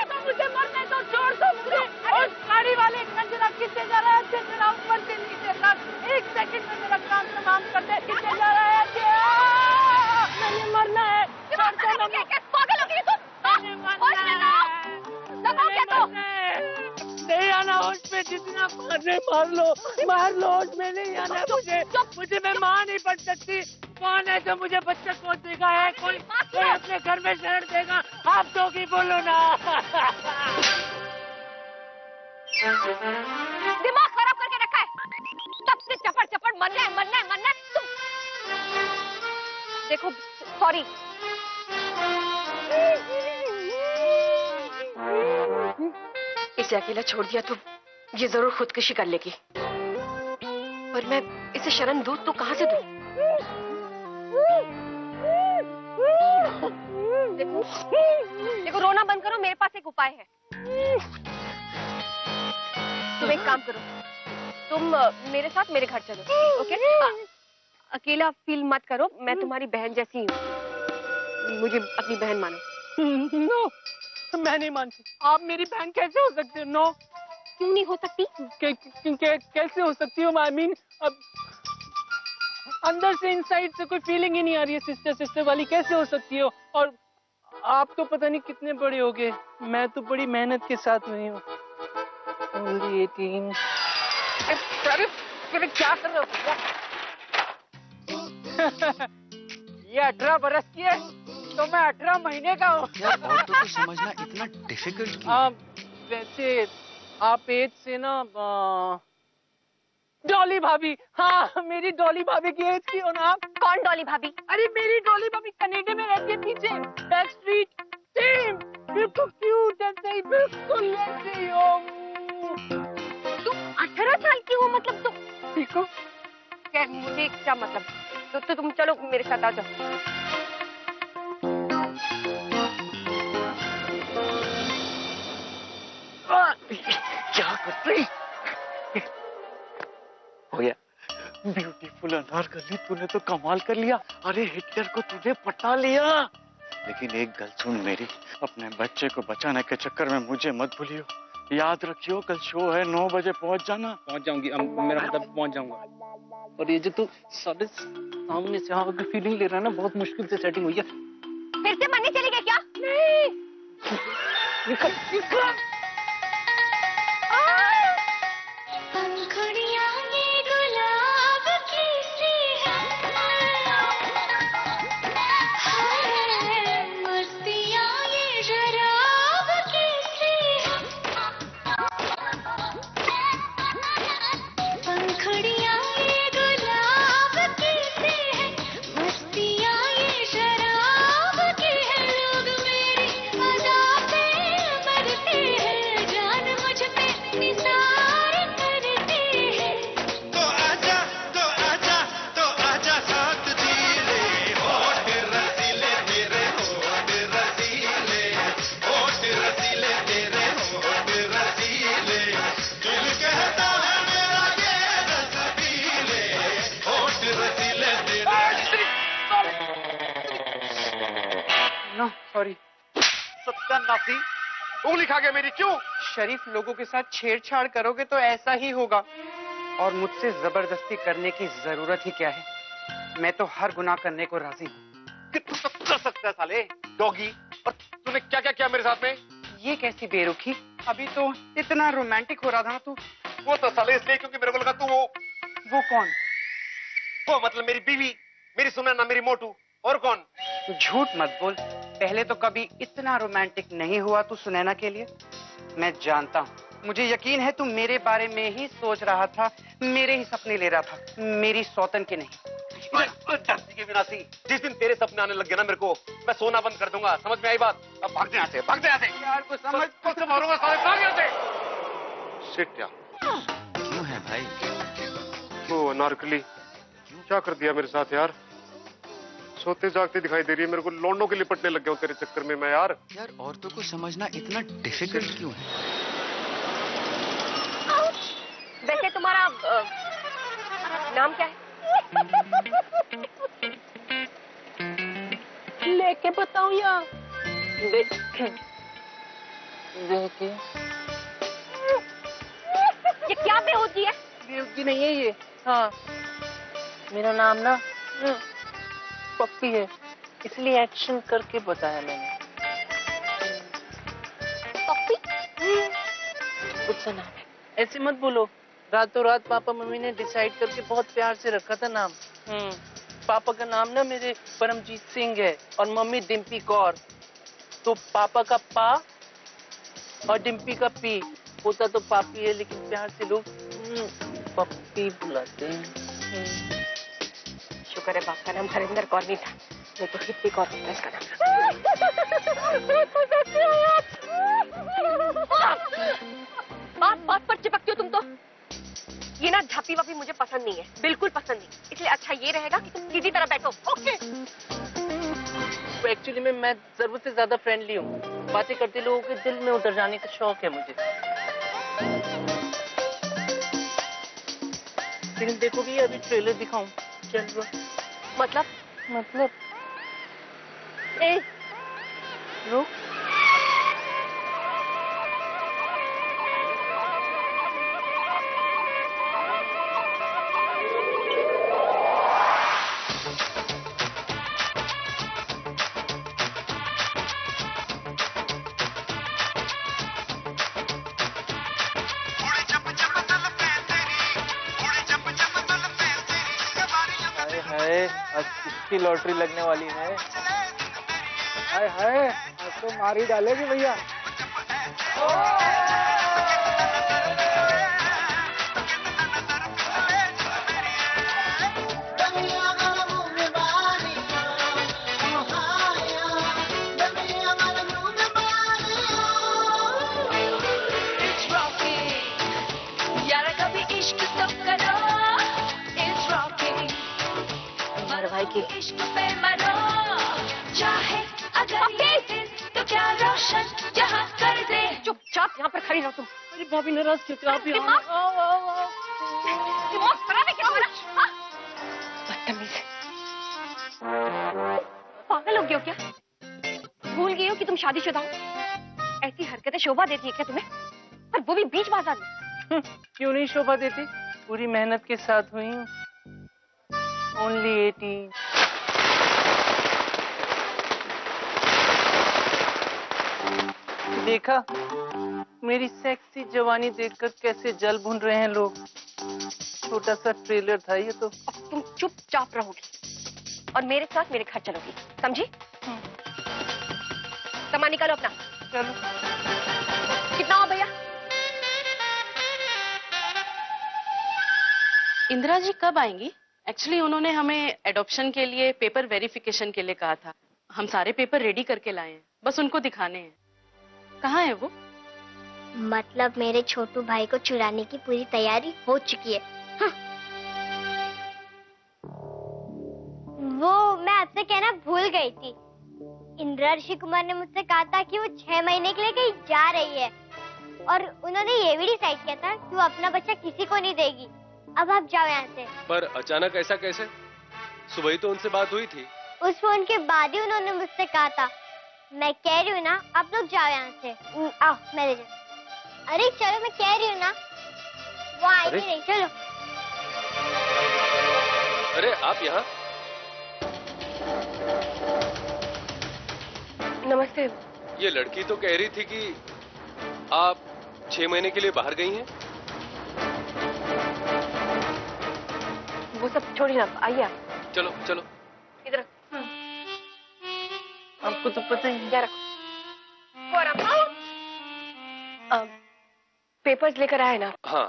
तो मुझे मरने दो, छोड़ दो मुझे। और गाड़ी वाले कंजरा किससे जा रहा है? जरा ऊपर से नीचे तक 1 सेकंड में मेरा काम तमाम कर दे। किससे जा रहा है? मैंने मरना है। छोड़ दो ना। पागल हो गई तुम? मैंने मरना है। लगाओ क्या तो? नहीं आना होश में, जितना मारने मार लो, होश में नहीं आना मुझे मैं मां नहीं बन सकती। कौन है जो मुझे बच्चा को देगा? है कोई अपने घर में शरण देगा? आप तो की बोलो ना। दिमाग खराब करके रखा है, तब से चपड़ मरना है तुम। देखो सॉरी, इसे अकेला छोड़ दिया तो ये जरूर खुदकुशी कर लेगी, पर मैं इसे शरण दूं तो कहां से दूं? देखो रोना बंद करो, मेरे पास एक उपाय है। तुम एक काम करो, तुम मेरे साथ मेरे घर चलो, ओके? अकेला फील मत करो, मैं तुम्हारी बहन जैसी हूँ, मुझे अपनी बहन मानो। नो, मैं नहीं मानती। आप मेरी बहन कैसे हो सकती हो? नो। क्यों नहीं हो सकती? कैसे हो सकती हो? आई मीन, अब अंदर से इनसाइड से कोई फीलिंग ही नहीं आ रही है सिस्टर वाली। कैसे हो सकती हो? और आप तो पता नहीं कितने बड़े हो गए, मैं तो बड़ी मेहनत के साथ हुई हूँ। Only 18। क्या कर रहे हो? ये 18 बरस की है तो मैं 18 महीने का हूँ। औरतों को समझना इतना डिफिकल्ट क्यों? वैसे आप एज से ना डॉली भाभी, हाँ मेरी डॉली भाभी की एज की हो ना आप। कौन डॉली भाभी? अरे मेरी डॉली भाभी कनाडा में रहती है, पीछे बैक स्ट्रीट टीम। बिल्कुल क्यूट ऐसे ही, बिल्कुल ऐसे ही हो। तुम 18 साल की हो मतलब? तुम देखो क्या, मुझे क्या मतलब? तो तुम चलो मेरे साथ आ जाओ। क्या कर रही हो गया? ब्यूटीफुल अनारकली, तूने तो कमाल कर लिया। अरे हिटलर को तूने पटा लिया। लेकिन एक गल सुन मेरी, अपने बच्चे को बचाने के चक्कर में मुझे मत भूलियो। याद रखियो कल शो है, 9 बजे पहुंच जाना। पहुंच जाऊंगी, मेरा मतलब पहुंच जाऊंगा। और ये जो तू साढ़े सामने से आगे फीलिंग ले रहा है ना, बहुत मुश्किल से सेटिंग हुई है। फिर से मरने चली गई क्या? नहीं। निकल। सॉरी। सत्यानाशी, उंगली खा गया मेरी। क्यों? शरीफ लोगों के साथ छेड़छाड़ करोगे तो ऐसा ही होगा, और मुझसे जबरदस्ती करने की जरूरत ही क्या है? मैं तो हर गुनाह करने को राजी हूँ। तू तो कर सकता है साले डॉगी। और तूने क्या क्या किया मेरे साथ में? ये कैसी बेरुखी? अभी तो इतना रोमांटिक हो रहा था ना तू। वो तो साले इसलिए क्योंकि मेरे को लगा तू वो कौन? वो मतलब मेरी बीवी, मेरी सुनैना, मेरी मोटू। और कौन? झूठ मत बोल, पहले तो कभी इतना रोमांटिक नहीं हुआ तू सुनैना के लिए। मैं जानता हूँ, मुझे यकीन है तू मेरे बारे में ही सोच रहा था, मेरे ही सपने ले रहा था, मेरी सौतन के नहीं। धरती के विनाशी, जिस दिन तेरे सपने आने लग गए ना मेरे को, मैं सोना बंद कर दूंगा। समझ में आई बात? अब भाग यहाँ से, भाग यहाँ से। यार को समझ को मारूंगा साले, भाग यहाँ से। शिट यार। क्यों है भाई? वो अनारकली क्या कर दिया मेरे साथ यार? सोते जागते दिखाई दे रही है मेरे को, लौंडों के लिपटने लग गया हूँ तेरे चक्कर में मैं यार। यार औरतों को समझना इतना डिफिकल्ट क्यों है? वैसे तुम्हारा नाम क्या है? लेके बताऊं या? बेहोती ये क्या बेहोती है? बेहोती नहीं है ये। हाँ, मेरा नाम ना पप्पी है, इसलिए एक्शन करके बताया मैंने। पप्पी? कुछ सा नाम है, ऐसे मत बोलो। रातों रात पापा मम्मी ने डिसाइड करके बहुत प्यार से रखा था नाम। पापा का नाम ना मेरे परमजीत सिंह है और मम्मी डिम्पी कौर। तो पापा का पा और डिम्पी का पी होता तो पापी है, लेकिन प्यार से लोग पप्पी बुलाते हैं। शुक्र है बाप का नाम हरिंदर कौर नहीं था, नहीं तो हिप्पी कौर होता इसका नाम। बात बात पर चिपकती हो तुम तो। ये ना झापी वापी मुझे पसंद नहीं है, बिल्कुल पसंद नहीं। इसलिए अच्छा ये रहेगा कि तुम सीधी तरह बैठो। ओके। तो एक्चुअली में मैं जरूरत से ज्यादा फ्रेंडली हूँ, बातें करते लोगों के दिल में उतर जाने का शौक है मुझे। फिल्म देखोगी अभी ट्रेलर दिखाऊं? चल मतलब ए, रुक। आज किसकी लॉटरी लगने वाली है? हाय हाय, आज तो मार ही डालेगी भैया। की इश्क पे मरो, चाहे अगर ये दिन तो क्या रोशन जहां कर दे। चुपचाप यहाँ पर खड़ी रहो तुम। अरे भाभी नाराज क्यों? आप यहाँ दिमाग खराब है क्या तुम्हारा? बदतमीज, पागल हो गए हो क्या? भूल गए हो कि तुम शादीशुदा हो? ऐसी हरकतें शोभा देती है क्या तुम्हें? और वो भी बीच बाजार में। क्यों नहीं शोभा देती? पूरी मेहनत के साथ हुई। Only 18। देखा मेरी सेक्सी जवानी देखकर कैसे जल भुन रहे हैं लोग। छोटा सा ट्रेलर था ये तो। अब तुम चुपचाप रहोगी और मेरे साथ मेरे घर चलोगी, समझी? सामान निकालो अपना। चलो। कितना हो भैया? इंदिरा जी कब आएंगी? एक्चुअली उन्होंने हमें एडॉप्शन के लिए पेपर वेरिफिकेशन के लिए कहा था। हम सारे पेपर रेडी करके लाए हैं, बस उनको दिखाने हैं। कहाँ है वो? मतलब मेरे छोटू भाई को चुराने की पूरी तैयारी हो चुकी है। वो मैं आपसे कहना भूल गई थी। इंदिरा ऋषि कुमार ने मुझसे कहा था कि वो 6 महीने के लिए कहीं जा रही है और उन्होंने ये भी डिसाइड किया था कि वो अपना बच्चा किसी को नहीं देगी। अब आप जाओ यहाँ से। पर अचानक ऐसा कैसे? सुबह ही तो उनसे बात हुई थी। उस फोन के बाद ही उन्होंने मुझसे कहा था। मैं कह रही हूँ ना, आप लोग जाओ यहाँ से। आओ मैं ले जाऊँ। अरे चलो, मैं कह रही हूँ ना, वो आएगी नहीं। चलो। अरे आप यहाँ? नमस्ते। ये लड़की तो कह रही थी कि आप 6 महीने के लिए बाहर गई हैं। वो सब छोड़िए ना, आइए आप। चलो चलो। इधर आपको तो पता ही क्या रखो। पेपर्स लेकर आए ना? हाँ।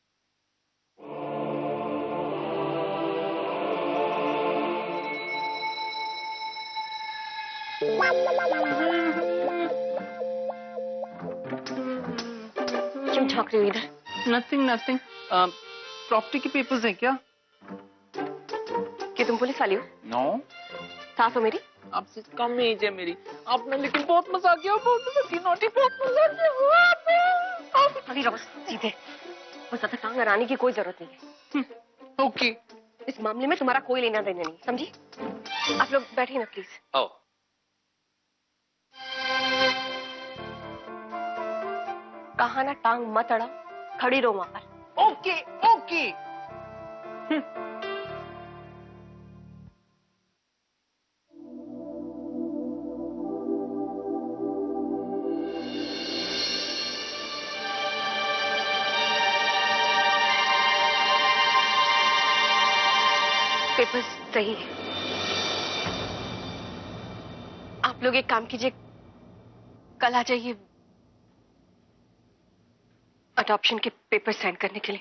क्यों झांक रही हो इधर? नथिंग। प्रॉपर्टी के पेपर्स हैं क्या? कि तुम पुलिस वाली हो? नो। सास हो मेरी? आपसे कम एज है मेरी। आपने लेकिन बहुत मजा किया, बहुत मजा किया। खड़ी रहो सीधे। वो ज्यादा टांग अड़ाने की कोई जरूरत नहीं है। ओके। इस मामले में तुम्हारा कोई लेना देना नहीं, समझी? आप लोग बैठिए ना प्लीज। आओ। कहा ना टांग मत अड़ा, खड़ी रहो वहां पर। Okay okay. पेपर सही है। आप लोग एक काम कीजिए, कल आ जाइए अडॉप्शन के पेपर साइन करने के लिए।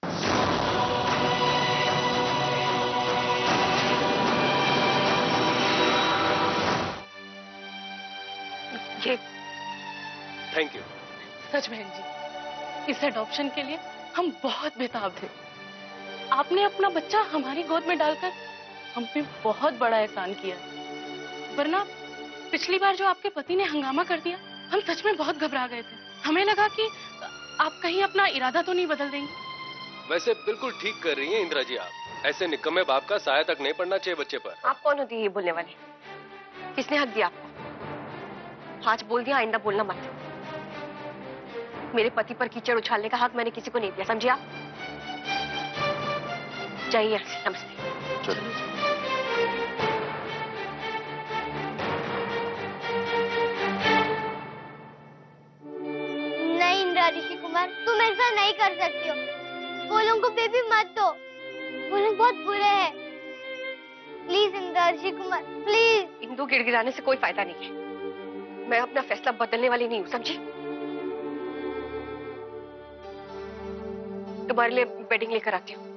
ये थैंक यू। सच बहन जी, इस अडॉप्शन के लिए हम बहुत बेताब थे। आपने अपना बच्चा हमारी गोद में डालकर हम पे बहुत बड़ा एहसान किया। वरना पिछली बार जो आपके पति ने हंगामा कर दिया, हम सच में बहुत घबरा गए थे। हमें लगा कि आप कहीं अपना इरादा तो नहीं बदल देंगे। वैसे बिल्कुल ठीक कर रही हैं इंदिरा जी आप। ऐसे निकम्मे बाप का साया तक नहीं पड़ना चाहिए बच्चे पर। आप कौन होती है ये बोलने वाली? किसने हक दिया आपको? आज बोल दिया, आइंदा बोलना मत। मेरे पति पर कीचड़ उछालने का हक मैंने किसी को नहीं दिया, समझे आप? जाइए यहाँ से। नमस्ते। चलिए। नहीं इंदिरा ऋषि कुमार, तुम ऐसा नहीं कर सकती हो। वो लोगों को बेबी मत दो, वो लोग बहुत बुरे हैं। Please Indira Rishi Kumar, please. इन दो गिड़गिड़ाने से कोई फायदा नहीं है। मैं अपना फैसला बदलने वाली नहीं हूँ, समझी? तुम्हारे लिए बेडिंग लेकर आती हूँ।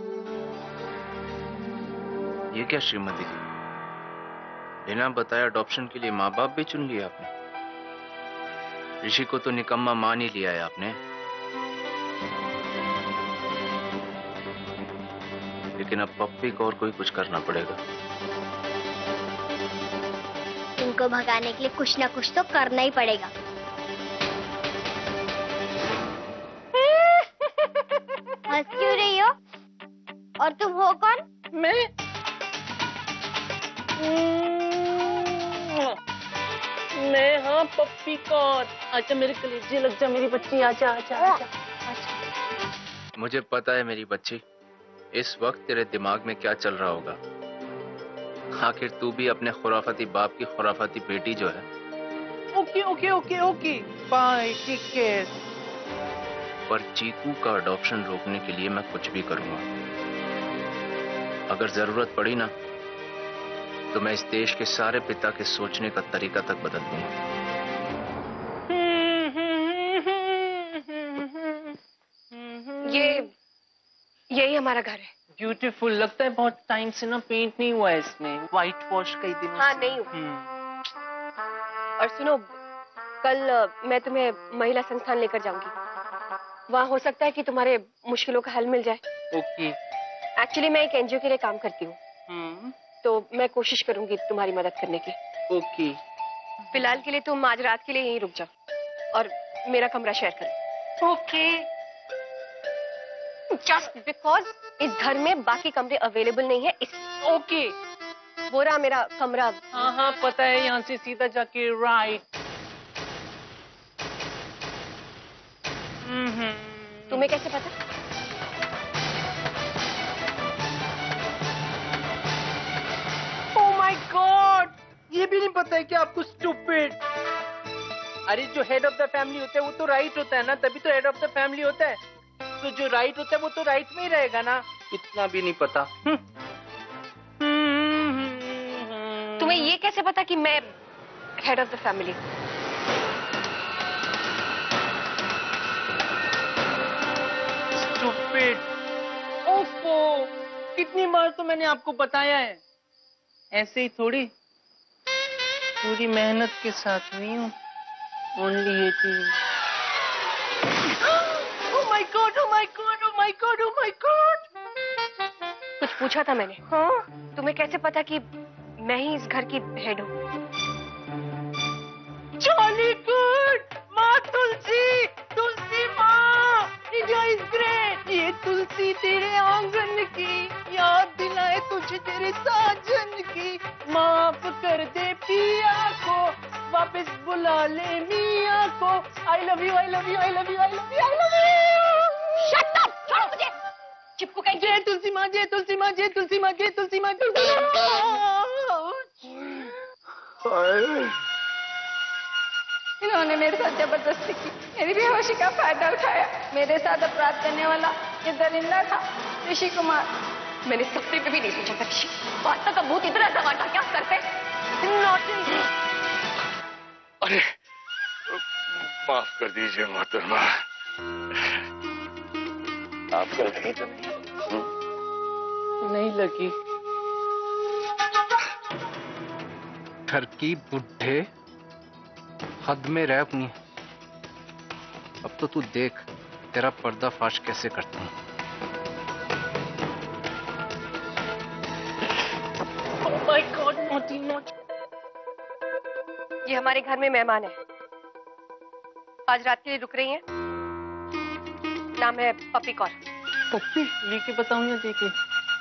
ये क्या श्रीमती जी, बिना बताए अडॉप्शन के लिए माँ बाप भी चुन लिया आपने? ऋषि को तो निकम्मा मान ही लिया है आपने। लेकिन अब पप्पी को और कोई कुछ करना पड़ेगा। इनको भगाने के लिए कुछ ना कुछ तो करना ही पड़ेगा। हंस क्यों रही हो? और तुम हो कौन? मैं हाँ पप्पी कौन। आजा मेरे कलेजे लग जा, मेरी बच्ची आजा आजा आजा। मुझे पता है मेरी बच्ची, इस वक्त तेरे दिमाग में क्या चल रहा होगा। आखिर तू भी अपने खुराफाती बाप की खुराफाती बेटी जो है। Okay okay okay okay bye, take care. पर चीकू का अडॉप्शन रोकने के लिए मैं कुछ भी करूंगा। अगर जरूरत पड़ी ना, तो मैं इस देश के सारे पिता के सोचने का तरीका तक बदल दूंगा। यही हमारा घर है। ब्यूटीफुल लगता है। बहुत टाइम से ना पेंट नहीं हुआ है इसमें, व्हाइट वॉश कई दिनों हाँ से। नहीं हुआ। और सुनो, कल मैं तुम्हें महिला संस्थान लेकर जाऊंगी। वहाँ हो सकता है कि तुम्हारे मुश्किलों का हल मिल जाए। ओके। एक्चुअली मैं एक एनजीओ के लिए काम करती हूँ, तो मैं कोशिश करूंगी तुम्हारी मदद करने की। ओके। फिलहाल के लिए तुम आज रात के लिए यहीं रुक जाओ और मेरा कमरा शेयर करो। ओके। जस्ट बिकॉज इस घर में बाकी कमरे अवेलेबल नहीं है। ओके। वो रहा मेरा कमरा। हाँ हाँ पता है, यहाँ से सीधा जाके राइट। तुम्हें कैसे पता? ओह माय गॉड, ये भी नहीं पता है कि आपको स्टूपिड। अरे जो हेड ऑफ द फैमिली होता है वो तो राइट होता है ना, तभी तो हेड ऑफ द फैमिली होता है। तो जो राइट होता है वो तो राइट में ही रहेगा ना। इतना भी नहीं पता। तुम्हें ये कैसे पता कि मैं head of the family? Stupid. ओफो, कितनी बार तो मैंने आपको बताया है। ऐसे ही थोड़ी, पूरी मेहनत के साथ हुई हूँ। Only 18। Oh my God, oh my God, oh my God, oh my God. कुछ पूछा था मैंने। हाँ? तुम्हें कैसे पता कि मैं ही इस घर की हेड हूँ? Jolly good. माँ तुलसी, तुलसी माँ, इंडिया इज ग्रेट। ये तुलसी तेरे आंगन की याद दिलाए तुझे तेरे साजन की। माफ कर दे पिया को, वापस वापस बुला ले मिया को। I love you, I love you, I love you, I love you, I love you. Shut up, छोड़ो मुझे। चिपकू कहीं। जय तुलसी माँ, जय तुलसी माँ, जय तुलसी माँ, जय तुलसी माँ, तुलसी माँ। इन्होंने मेरे साथ जबरदस्ती की, मेरी बेहोशी का फायदा उठाया। मेरे साथ अपराध करने वाला ये दरिंदा था, ऋषि कुमार। मैंने सपने पे भी नहीं सोचा था ऋषि बादशाह का भूत इतना समाटा क्या करते। अरे माफ कर दीजिए मोहतरमा, आपको लगी तो नहीं लगी। ठरकी बुढ़े, हद में रह अपनी। अब तो तू देख तेरा पर्दाफाश कैसे करता हूं। Oh my God, naughty, naughty. ये हमारे घर में मेहमान है, आज रात के लिए रुक रही हैं। नाम है पप्पी कौर। पप्पी लेके बताऊं या देके?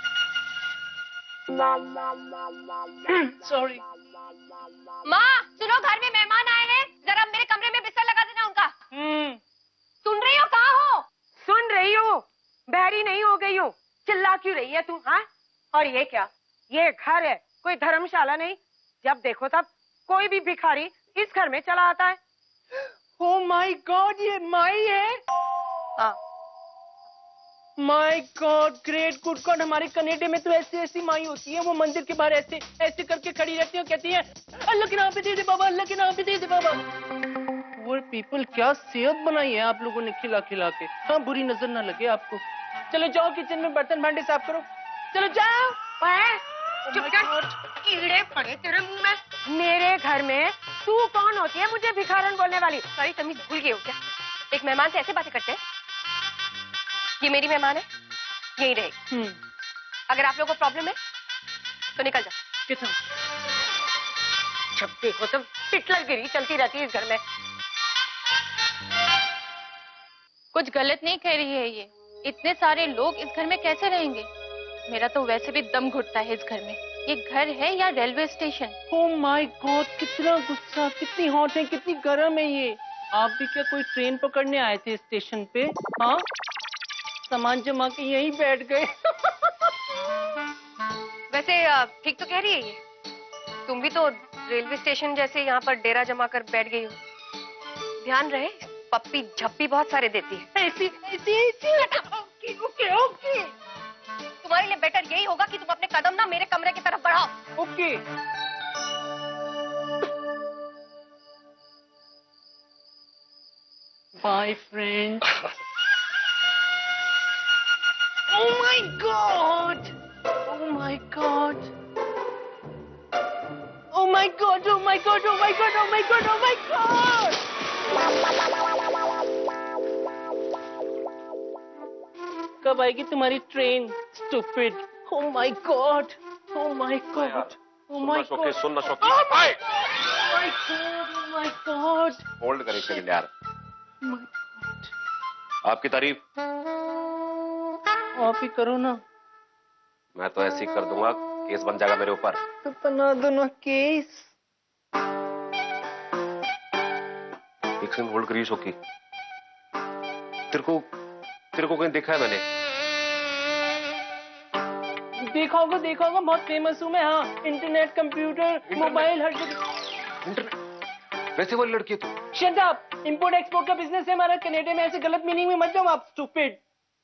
सॉरी। माँ सुनो, घर में मेहमान आए हैं, जरा मेरे कमरे में बिस्तर लगा देना उनका। सुन रही हो? कहाँ हो? सुन रही हूँ, बहरी नहीं हो गई हूँ। चिल्ला क्यों रही है तू? हाँ, और ये क्या? ये घर है, कोई धर्मशाला नहीं। जब देखो तब कोई भी भिखारी इस घर में चला आता है। Oh my God, ये माई है? हाँ। My God, great, good God, हमारे कनेडा में तो ऐसी ऐसी माई होती है, वो मंदिर के बाहर ऐसे ऐसे करके खड़ी रहती है और कहती है अल्लाह के नाम पे दे दे बाबा, अल्लाह के नाम पे दे दे बाबा। वो पीपल, क्या सेहत बनाई है आप लोगों ने खिला खिला के। हाँ, बुरी नजर ना लगे आपको। चलो जाओ किचन में बर्तन भांडे साफ करो, चलो जाओ। चुप कर, कीड़े पड़े तेरे मुंह में। मेरे घर में तू कौन होती है मुझे भिखारन बोलने वाली? सारी तमीज भूल गए हो क्या? एक मेहमान से ऐसे बातें करते हैं? ये मेरी मेहमान है, यही रहेगी। अगर आप लोगों को प्रॉब्लम है तो निकल जाओ। किचन जब देखो तब पिटलरगिरी चलती रहती है इस घर में। कुछ गलत नहीं कह रही है ये। इतने सारे लोग इस घर में कैसे रहेंगे? मेरा तो वैसे भी दम घुटता है इस घर में। ये घर है या railway station? Oh my God, कितना गुस्सा, कितनी हॉट है, कितनी गर्म है ये। आप भी क्या कोई ट्रेन पकड़ने आए थे स्टेशन पे? हाँ, सामान जमा के यहीं बैठ गए। वैसे ठीक तो कह रही है ये। तुम भी तो रेलवे स्टेशन जैसे यहाँ पर डेरा जमा कर बैठ गई हो। ध्यान रहे, पप्पी झप्पी बहुत सारे देती है। ऐसी ऐसी ऐसी। Okay okay. तुम्हारे लिए बेटर यही होगा कि तुम अपने कदम ना मेरे कमरे की तरफ बढ़ाओ। Okay. Bye friend. Oh my God! Oh my God! Oh my God! Oh my God! Oh my God! Oh my God! Oh my God! कब आएगी तुम्हारी train? Stupid! Oh my God! Oh my God! Oh my God! सुनना शौकी। Oh my God! Oh my God! Hold कर एक second यार। Oh my God! आपकी तारीफ आप ही करो ना। मैं तो ऐसे ही कर दूंगा, केस बन जाएगा मेरे ऊपर। तो बना दो ना केस। एक सेकंड होल्ड करिए शौकी। तेरे को कहीं देखा है मैंने? देखा होगा, बहुत फेमस हूँ मैं। हाँ, इंटरनेट, कंप्यूटर, मोबाइल, हर जगह। इंटरनेट? वैसे वाली लड़की है तू? Shut up! इंपोर्ट एक्सपोर्ट का बिजनेस है हमारा कनाडा में। ऐसे गलत मीनिंग में मत जाओ आप, स्टूपिड।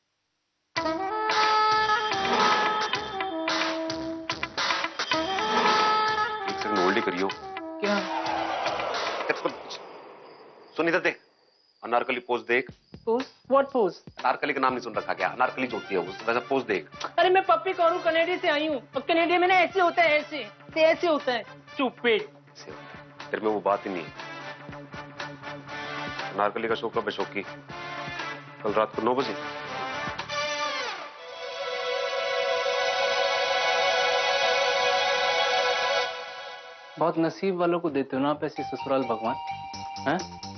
एक सेकंड होल्ड ही करियो। क्या? सुन इधर देख, अनारकली पोज देख। पोज? What pose? अनारकली का नाम नहीं सुन रखा क्या? अनारकली जो होती है वैसा पोज देख। अरे मैं पप्पी कौर हूँ, कनाडा से आई हूँ। और कनाडा में ना ऐसे होता है, ऐसे होता है। स्टूपिड। तेरे में वो बात ही नहीं है। अनारकली का शो कब है शौकी? कल रात को 9 बजे। बहुत नसीब वालों को देते हो ना आप ऐसे ससुराल भगवान। हैं?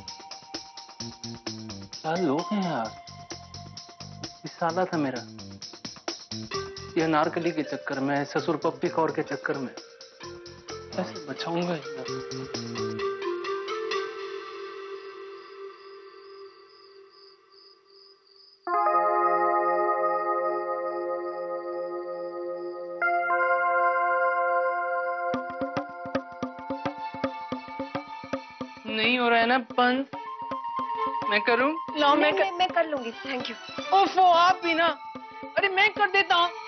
क्या लोग हैं यार। ये साला था मेरा, ये अनारकली के चक्कर में, ससुर पप्पी कौर के चक्कर में कैसे बचाऊंगा यार। नहीं हो रहा है ना बंद? मैं करूं? लो मैं कर लूंगी, थैंक यू। ओफो, आप भी ना। अरे मैं कर देता हूँ।